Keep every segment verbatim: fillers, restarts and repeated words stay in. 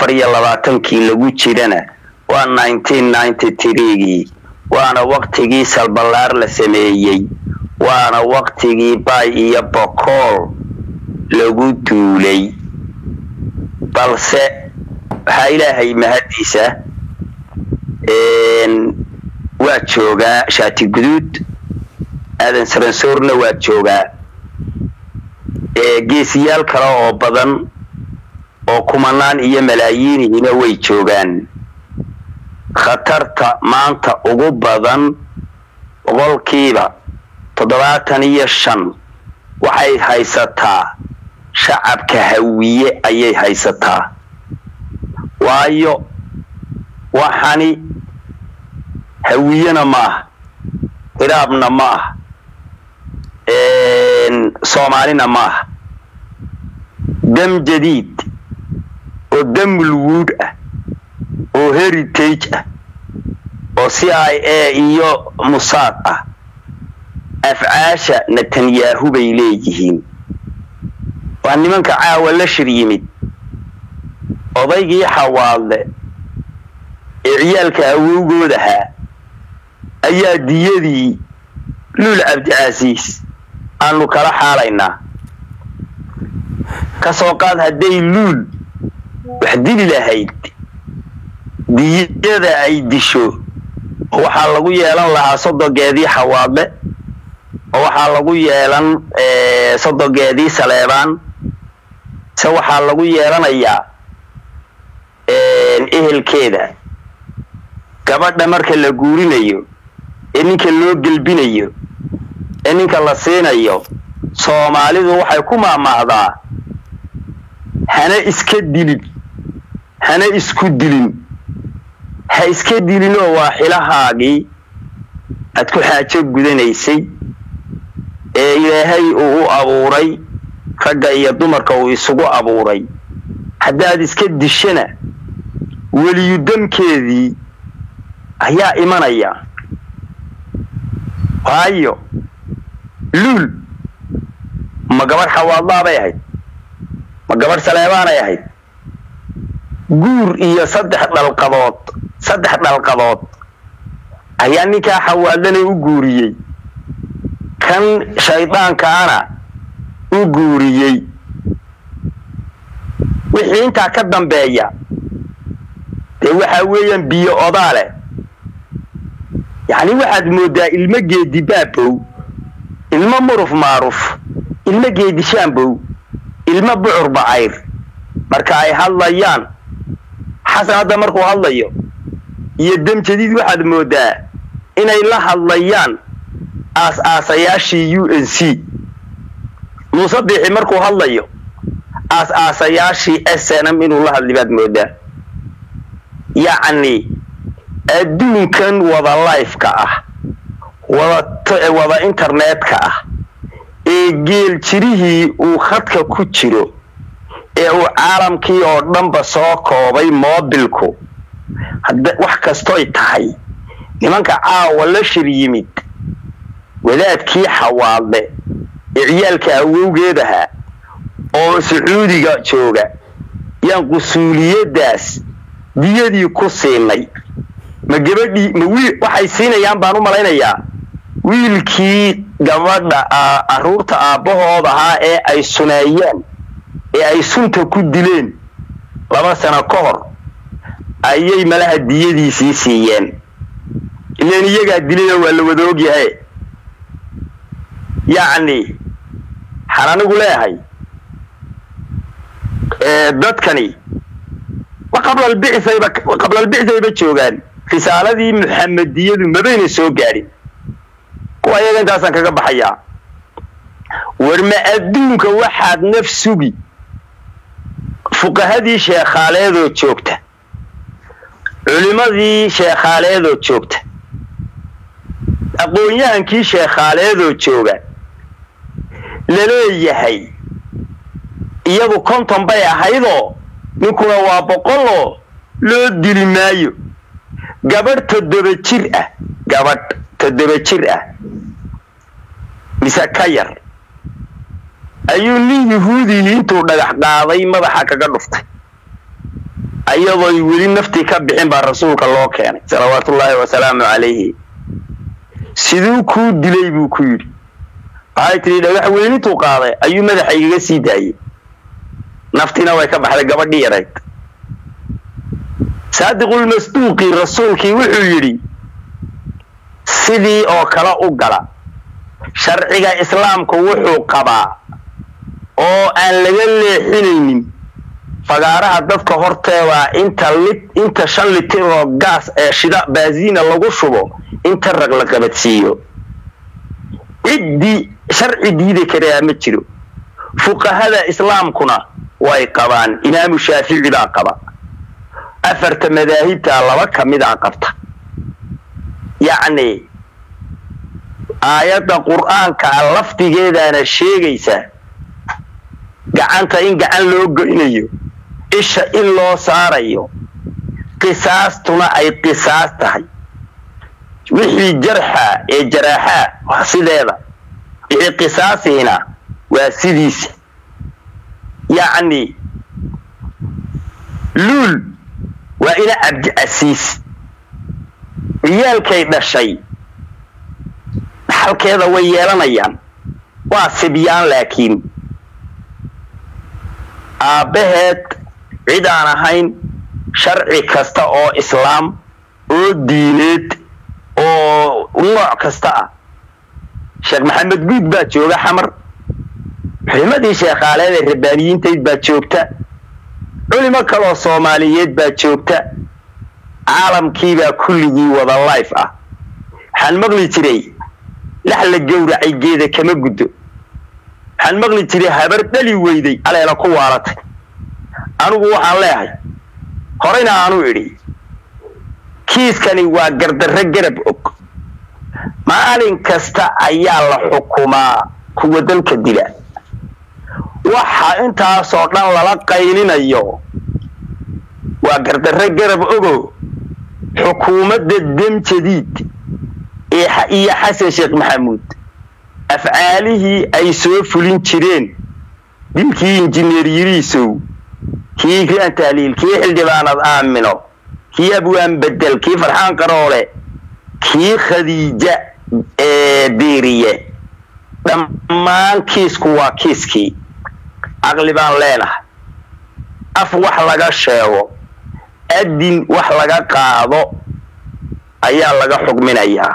afar iyo labaatankii lagu jirana waa nineteen ninety-three waana waqtigii salbalaar la sameeyay waana waqtigii bay iyo boqol lagu duulay balse waxa ilaahay mahadiisa een waa joogaa shaati guduud aadan saransoorna waa joogaa ee geesiyaal kale oo badan oo kumanaan iyo malaayiin way joogaan khatarta maanta ugu badan boqolkiiba toddobaatan iyo shan waxay haysataa shacabka hawiye ayay haysataa waayo waxani hawiyana ma qiraabna ma een Soomaalina ma dam jadiid oo dam luud ah oo heritage ah oo C I A iyo Mossad ah afcaasha Netanyahu bay leeyihiin waa nimanka caawa la shiriyimid odaygii xawaale ee ciyaalka awowgoodaha ayaa diyadii Luul Cabdi Casiis aanu kala xaalaynaa ka soo qaad haday Luul wax dili lahayd diyada ay disho waxa lagu yeelan lahaa sodogeedii xawaale waxa lagu yeelan ee sodogeedii Saleebaan se waxa lagu yeelanayaa ee ehelkeeda gabadha marka la guurinayo ee ninka loo galbinayo ee ninka la siinayo Soomaalidu waxay ku maamaahdaa hana iska dilin hana isku dilin ha iska dilin oo waa xilahaagi aad ku xaajo gudanaysay ee Ilaahay uu abuuray ragga iyo dumarka uu isugu abuuray hadaad iska dishana waliyu damkeedii ayaa imanaya waayo Luul ma gabar xawaadla bay ahayd ma gabar Saleebaan ay ahayd guur iyo saddex dhalqadood saddex dhalqadood ayaa ninka xawaadlana u guuriyay kan shaydaankaana u guuriyay wixii inta ka dambeeya ee waxa weeyaan biyo odaale yani waxaad moodaa ilma geedi baabow ilma muruf maaruf ilma geedi shaambow ilma bucur bacayr marka ay hadlayaan xasan hadda markuu hadlayo iyo dam jadiid waxaad moodaa inay la hadlayaan as aasayaashii U N C Muuse Biixi markuu hadlayo as aasayaashii S N M inuu la hadlibaad moodaa يعني أدون كان وضع لايف كأه وضع وضع إنترنت كأه إيجيل تريه وخدك كتيرو إيه عالم كي أردن بساقه بي موبلكو هذا وحكا استوي تحي لمنك عاولا شريميت ولاد كي حوالي عيالك أوو جيدها أو سعودي قاتشوغا ينقصولي داس diyadii ku siinay ma gabadhii ma wiil waxay siinayaan baan u malaynayaa wiilkii gabadha aruurta aabahooda ahaa ee ay suneeyeen ee ay sunta ku dileen laba sano ka hor ayay malaha diyadiisii siiyeen ileen iyaga dilay waa la wada og yahay yaani xaranigu leeyahay ee dadkani قبل البعثة قبل البعثة بتشوغان رسالة محمدية ما بين السوقاري كوايا أنت أصلا كجب حياة ورما أدونك واحد نفسه فقه هذه شيخ خالد وتشوكته علماء ذي شيخ خالد وتشوكته أقول يا أنكي شيخ خالد وتشوغان للي هي يبو كنتم بيا هيدو ninkuna waa boqolo loo dili maayo gabadh toddoba jir ah gabadh toddoba jir ah misa ka yar ayuu nin yahuudi intuu dhagax qaaday madaxa kaga dhuftay أيضا يولي نفتي كبحين بار رسولك الله كان صلوات الله وسلامه عليه سيدو كود دلي بو كيري هاي تري دغه weyn intuu qaaday ayuu madaxa iga sii daayay naftina way ka baxday gabadhii yareed saadiqul masduuqi rasuulkii wuxuu yiri sidii oo kala u gala sharciga islaamku wuxuu qabaa oo aan laga leexinaynin fagaaraha dadka horteeda inta lit inta shan litir oo gas ee shida baasiina lagu shubo inta rag la qabadsiiyo iddi sharci diide kariya ma jiro fuqahada islaamkuna way qabaan imam shaafici baa qaba afarta madaahibta laba kamid ah qabta yaani aayada quraanka laftigeedana sheegaysa gacanta in gacan loo goynayo isha in loo saarayo qisaastuna ay qisaas tahay wixii jarxa ee jaraaxa sideeda ee qisaasina waa sidiis yaani lul wa ila abdi asiis ciyaalkay dhashay halkeeda way yeelanayaan waa sibiyaan laakiin aabaheed cid aan ahayn sharci kasta oo islaam oo diineed oo nooc kasta ah sheekh maxamed guud baa jooga xamar xilmadii sheekhaaleed rabbaaniyiinteed baa joogta culimo kale oo Soomaaliyeed baa joogta caalamkii baa kulligii wada live ah waxaan maqli jiray lax la gowracay geeda kama guddo waxaan maqli jiray habar dhali weyday aleela ku waalatay anigu waxaan leeyahay horeyna aanu idhi kiiskani waa gardarre garab og maalin kasta ayaa la xukumaa kuwa dalka dila waxa intaas oo dhan lala qaylinayo waa gardarre garab ogo xukuumadda dam jadiid ee iyo xasan sheekh maxamuud afcaalihii ay soo fulin jireen dilkii injineer yiriisow kii kan taaliil kii xildhibaanad aamino kii abwaan bedel kii farxaan qaroole kii khadiija ee diiriye dhammaan kiisku waa kiiskii aqli baan leenahay af wax laga sheego adin wax laga qaado ayaa laga xukminayaa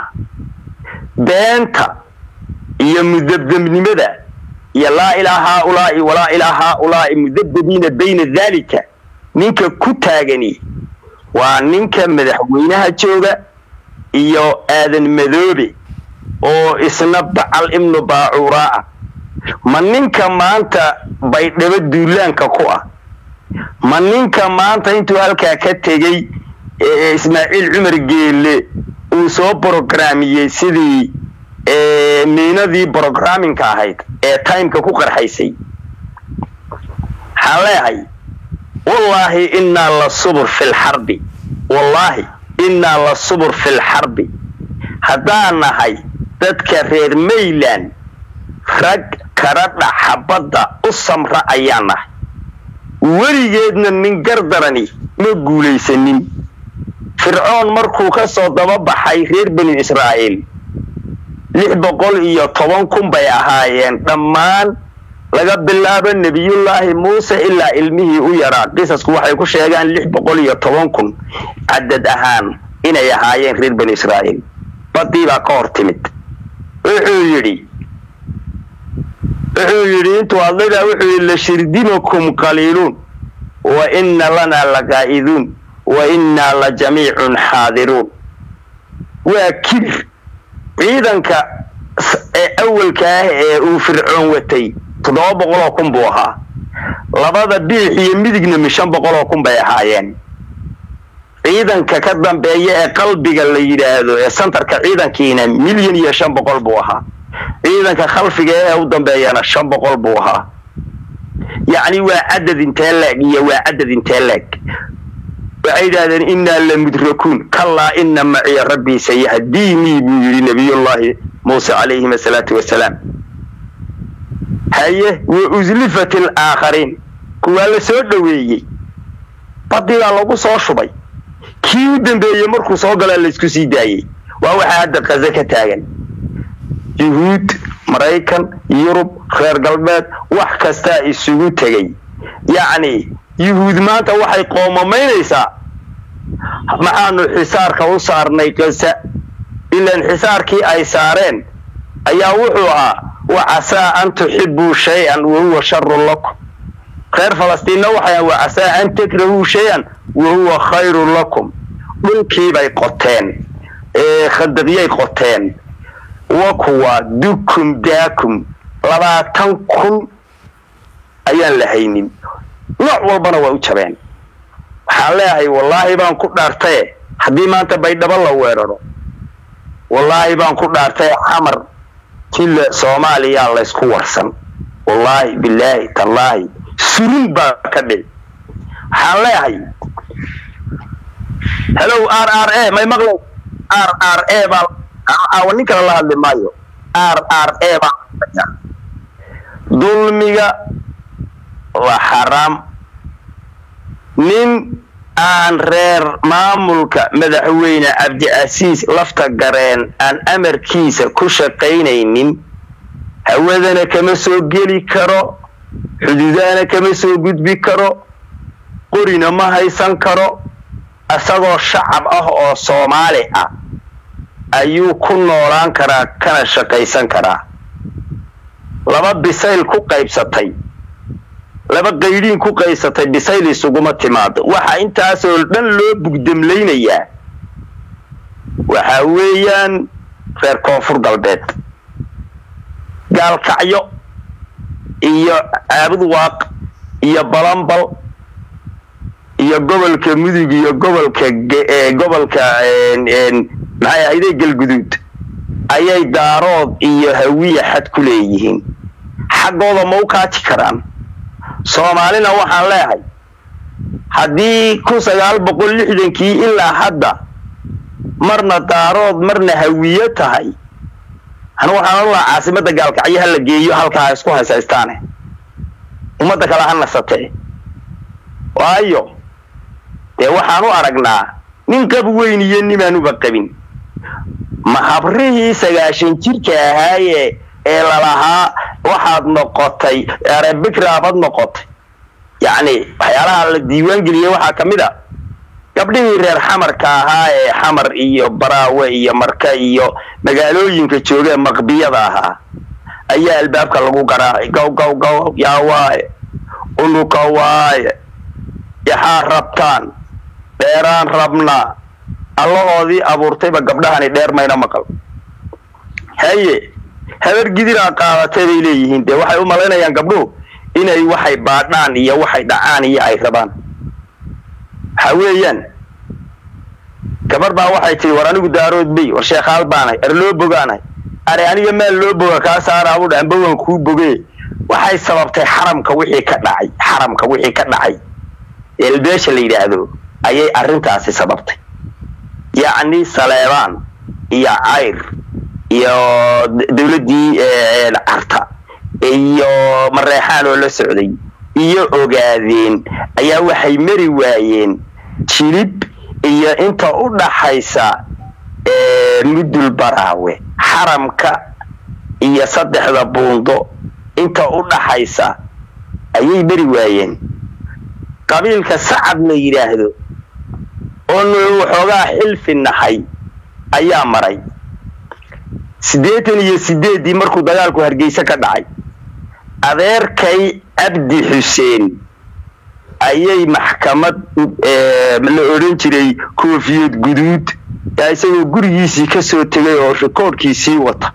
beenta iyo mudabdamnimada ya la ilaha illa wala ilaha illa mudabdina bayna dhalika ninka ku taagani waa ninka madaxweynaha jooga iyo aadan madoobe oo isna bacal ibn baacura ma ninka maanta bay dhaba duulaanka ku ah ma ninka maanta intuu halka ka tagay Ismaaciil Umar Geele uu soo programiyay sidii ee miinadii programming ka ahayd ee time-ka ku qarxaysay haleehay wallahi inna la sabr fil harbi wallahi inna la sabr fil harbi hadanahay dadka reer Mayland rag karadha xabada u samra ayaana warigeedna nin gardarani ma guuleysanin fircoon markuu ka soo daba baxay reer bani Israa'iil lix boqol iyo toban kun bay ahaayeen dhammaan laga bilaabo nabiyullaahi Muuse ilaa ilmihii u yaraa qisasku waxay ku sheegaan lix boqol iyo toban kun cadad ahaan inay ahaayeen reer bani Israa'iil badii baa ka hortimid wuxuu yiri wuxuu yiri intuu adlaga wuxuu la shirdinukum qaliilun wa inna lana laqaa'idun wa inna la jami'un haadirun wa kibir ciidanka ee awalka ah ee uu fircoon watay toddoba boqol oo kun buu ahaa labada biix iyo midigna shan boqol oo kun bay ahaayeen ciidanka ka dambeeya ee qalbiga la yiraahdo ee centerka ciidankiina milyan iyo shan boqol buu ahaa ciidanka khalfiga ee u dambeeyana shan boqol buu ahaa yaani waa cadad intee leeg iyo waa cadad intee leeg وعيدان إنا لمدركون كلا إن معي ربي سيهديني بيري نبي الله موسى عليه الصلاة والسلام هاي وأزلفت الآخرين كوالا سودوي badiga lagu soo shubay kii u dambeeyay markuu soo galay la isku sii daayay waa waxa hadda qaza ka taagan yuhuud maraykan yurub reer galbeed wax kasta isugu tagay yaani yuhuud maanta waxay qoomameynaysaa maxaanu xisaarka u saarnay qaza ilaan xisaarkii ay saareen ayaa wuxuu ahaa وعسى أن تحبوا شيئا وهو شر لكم خير فلسطين وحيا وعسى أن تكرهوا شيئا وهو خير لكم ملكي باي قطين إيه خدقية قطين وكوا دكم داكم لبا تنكم أيان لهينين نوع والبنا ووشبين حالي والله بان كنت نارتي حدي ما أنت بيد بالله ويررو والله بان كنت نارتي حمر كل سوماليا الله يسكو ورسن والله بالله تالله سرين باكدي حالي هلو ار ار اي ما يمغلو ار ار اي با اونيك الله اللي مايو ار ار اي با ظلميغا وحرام من aan reer maamulka madaxweyne Cabdi Asiis lafta gareen aan amarkiisa ku shaqeynaynin hawadana kama soo geli karo xuduudana kama soo gudbi karo qorina ma haysan karo asagoo shacab ah oo Soomaali ah ayuu ku noolaan karaa kana shaqeysan karaa laba bisayl ku qaybsatay laba qaydin ku qaysatay bisayl isuguma timaado waxa intaas oo dhan loo bugdamleynaya waxa weeyaan reer koonfur galbeed gaalkacyo iyo aabud waaq iyo balambal iyo gobolka mudug iyo gobolka gobolka een maxay ahayd galguduud ayay daarood iyo hawiye xad ku leeyihiin xaqooda ma u kaaci karaan Soomaalina waxaan leeyahay hadii ku sagaal boqol iyo lixdan kii ilaa hadda marna daarood marna hawiye tahay anu waxaan la caasimada gaalkacyaha la geeyo halka ay isku haysaystaan umada kala hanasatay waayo ee waxaan u aragnaa nin qab weyn iyo nimaanu baqabin ma habrihii sagaashan jirka ahaaye ee lalaha waxaad noqotay Arabic raabad noqotay yaani waxyaalaha la diiwaan galiyay waxa kamid ah gabdhihii reer xamarka ahaa ee xamar iyo baraawe iyo marka iyo magaalooyinka jooga maqbiyada ahaa ayaa albaabka lagu garaacay gaw gaw gaw yaa waay unuka waay yaa rabtaan dheeraan rabna allahoodii abuurtayba gabdhahani dheer mayna maqal haye habar gidira qaadatay ay leeyihiin de waxay u maleynayaan gabdhuhu inay waxay baadhaan iyo waxay dhacaan iyo ay rabaan haweeyaan gabar baa waxay tii war anigu daarood bay war sheekh albaanay er loo bogaanay ari aniga meel loo boga ka saara u dhanba waan ku bogay waxay sababtay xaramka wixii ka dhacay xaramka wixii ka dhacay elbeesha la yiraahdo ayay arintaasi sababtay yaani Saleebaan iyo Ayr iyo dawladii ee arta iyo mareexaan oo la socday iyo ogaadeen ayaa waxay mari waayeen jilib iyo inta u dhaxaysa ee mudul baraawe xaramka iyo saddexda buundo inta u dhaxaysa ayay mari waayeen qabiilka Sacad la yiraahdo oo waxoogaa xilfinahay ayaa maray sideetan iyo sideed markuu dagaalku Hargeysa ka dhacay adeerkay Abdi Xuseen ayay maxkamad ee la oran jiray koofiyad guduud isagoo gurigiisii ka soo tagay oo rekoorkiisii wata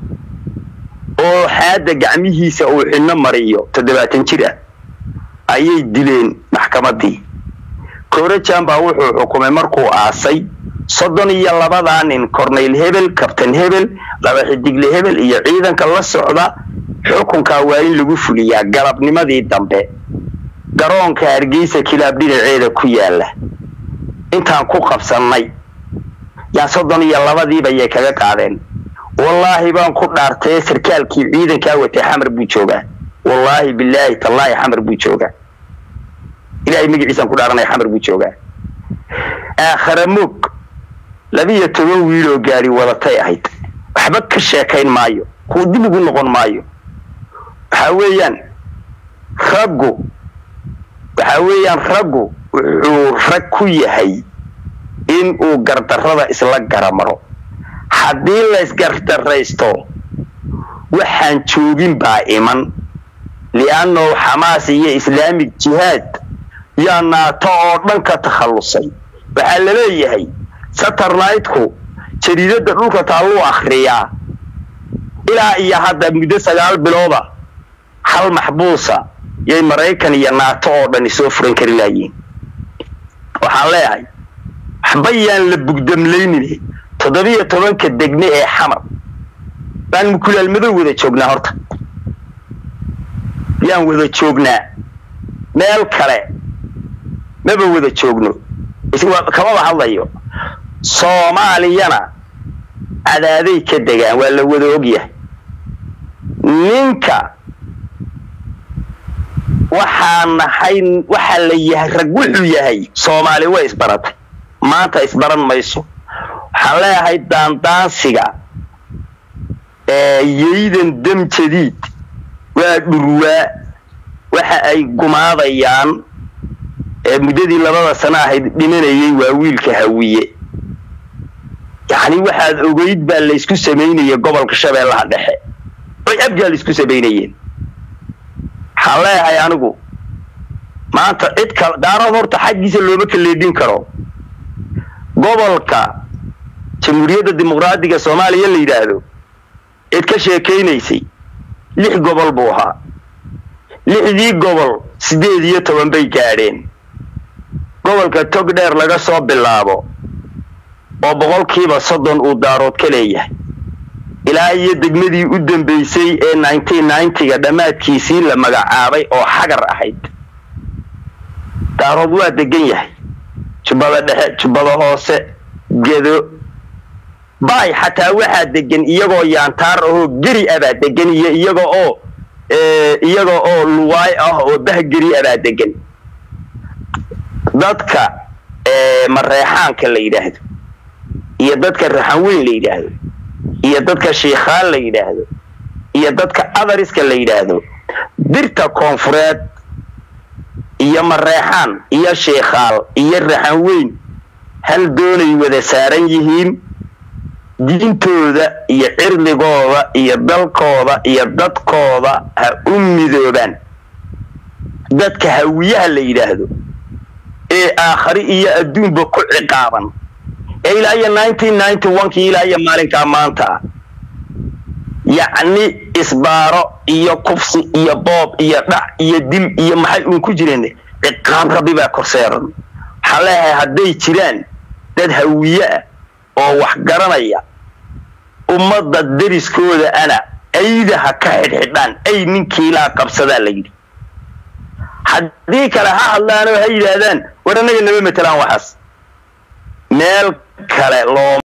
oo xaada gacmihiisa uu xilna mariyo toddobaatan jir ah ayay dileen maxkamadii Korejan baa wuxuu xukumay markuu aasay soddon iyo labada nin Cornel Hebel Captain Hebel laba xidigle Hebel iyo ciidanka la socda xukunka waa in lagu fuliyaa galabnimadii dambe garoonka Hargeysa kilaab dhinaceeda ku yaala intaan ku qabsanay yaa soddon iyo labadii bay kaga qaadeen wallahi baan ku dhaartay sarkaalkii ciidanka watay xamar buu joogaa wallahi billahi tallahi xamar buu joogaa ilaahay magaciisa ku dhaaranay xamar buu joogaa آخر موك لبي تقويلو قاري ولا تيهيد وحبك الشاكين مايو كودي بقول نقول مايو حويا خرجوا حويا خرجوا وركوا يهي إن وقرد الرضا إسلاق قرمرو حدين لا إسقرد الرئيستو وحان شوقين بائما لأنه حماسي إسلامي جهاد يانا طور منك تخلصي وحال ليهي ستر نايتكو شريدة دلوك تعلو أخريا إلا إيا هذا مدسة قال بلوضة حال محبوسة يا مريكان يانا طور بني سوفرين كريلايين وحال ليهي حبيان لبقدم ليني تضبية طبانك الدقني اي حمر بان مكول المدو وذا تشوقنا هورتا يان وذا تشوقنا ميل كالي مبا وذا تشوقنو كما بحال الله صوماليانا عدادي كدقان ولا وذا وقيه نينكا waxaan nahay waxa la yahay rag wuxuu yahay Soomaali way isbaratay maanta isbaran mayso waxa leeyahay daandaansiga ee yeedan dam jadiid waa dhurwa waxa ay gumaadayaan ee mudadii labada sano ahayd dhimanayay waa wiilka hawiye yaani waxaad ogeyd baa la isku sameeyay gobolka Shabeellaha Dhexe way abjaal isku sameeyeen حلاها أنجو ما أنت إتك دارا ورت حاجة سلوبك اللي دين كرو قبل كا جمهورية الديمقراطية الصومالية اللي يدهلو إتك شيء كينيسي ليه قبل بوها ليه ذي قبل سديدية توان بيكارين قبل كا تقدر لقى صوب باللابو وبقول كيبا صدن وداروت كليه إلى أي دقمدي قدام بيسي ألف وتسعمية وتسعين قدمات كيسين لما قعابي أو حجر أحد تعرضوا دقية شبابا ده شبابا هوسة جذو باي حتى واحد دقن إيجو يانتار أو جري أبد دقن إيجو أو إيجو أو لواي أو به جري أبد دقن ضدك مريحان كله يدهد يضدك الرحوين اللي يدهد iyo dadka sheekhaan la yiraahdo iyo dadka adariska la yiraahdo dirta koonfureed iyo mareexaan iyo sheekhaal iyo raxan weyn hal doonay wada saaran yihiin diintooda iyo cirdigooda iyo dalkooda iyo dadkooda ha u midoobaan dadka hawiyaha la yiraahdo ee aakhiri iyo adduunba ku ciqaaban إلى أي nineteen ninety-one كي إلى أي مالك أمانتا يعني إسبارة إيا كفص إيا باب إيا دع إيا دل إيا محل من كجرين إقام ربي باكرسيرا حالها هدي تيران داد هوية أو وحقرانيا ومضى الدرس كودا أنا أيدا هكاهد حدان أي من كيلا قبصدا لجري حديك لها الله أنا وهيدا هذان ورنجي النبي متلان وحس مال كلا لو